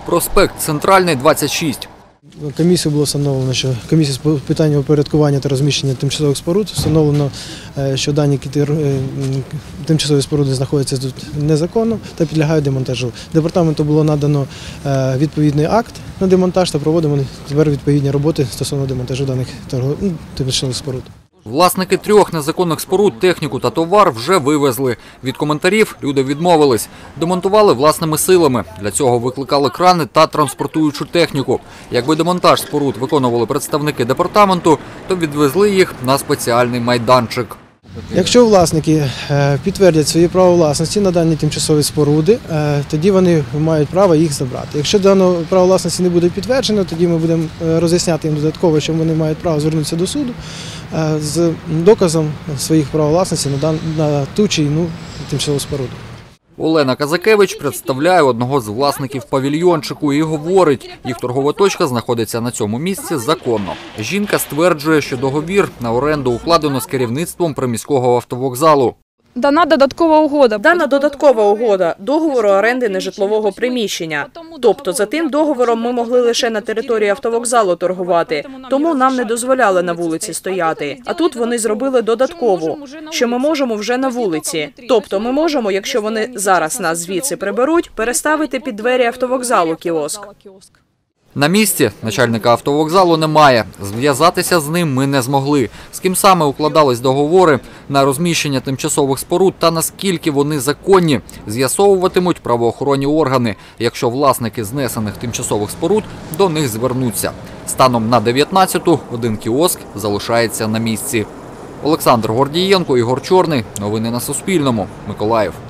Проспект Центральний, 26. Комісією було встановлено, що комісія з питань упорядкування та розміщення тимчасових споруд встановлено, що дані тимчасові споруди знаходяться тут незаконно та підлягають демонтажу. Департаменту було надано відповідний акт на демонтаж та проводимо тепер відповідні роботи стосовно демонтажу даних тимчасових споруд. Власники 3 незаконних споруд техніку та товар вже вивезли. Від коментарів люди відмовились. Демонтували власними силами. Для цього викликали крани та транспортуючу техніку. Якби демонтаж споруд виконували представники департаменту, то відвезли їх на спеціальний майданчик. Якщо власники підтвердять свої право власності на дані тимчасові споруди, тоді вони мають право їх забрати. Якщо дане право власності не буде підтверджено, тоді ми будемо роз'ясняти їм додатково, що вони мають право звернутися до суду з доказом своїх прав власності на ту чи іншу тимчасову споруду. Олена Казакевич представляє одного з власників павільйончику і говорить, їх торгова точка знаходиться на цьому місці законно. Жінка стверджує, що договір на оренду укладено з керівництвом приміського автовокзалу. Дана додаткова угода. Дана додаткова угода – договору оренди нежитлового приміщення. Тобто за тим договором ми могли лише на території автовокзалу торгувати, тому нам не дозволяли на вулиці стояти. А тут вони зробили додаткову, що ми можемо вже на вулиці. Тобто ми можемо, якщо вони зараз нас звідси приберуть, переставити під двері автовокзалу кіоск. На місці начальника автовокзалу немає. Зв'язатися з ним ми не змогли. З ким саме укладались договори на розміщення тимчасових споруд та наскільки вони законні, з'ясовуватимуть правоохоронні органи, якщо власники знесених тимчасових споруд до них звернуться. Станом на 19-ту один кіоск залишається на місці. Олександр Гордієнко, Ігор Чорний. Новини на Суспільному. Миколаїв.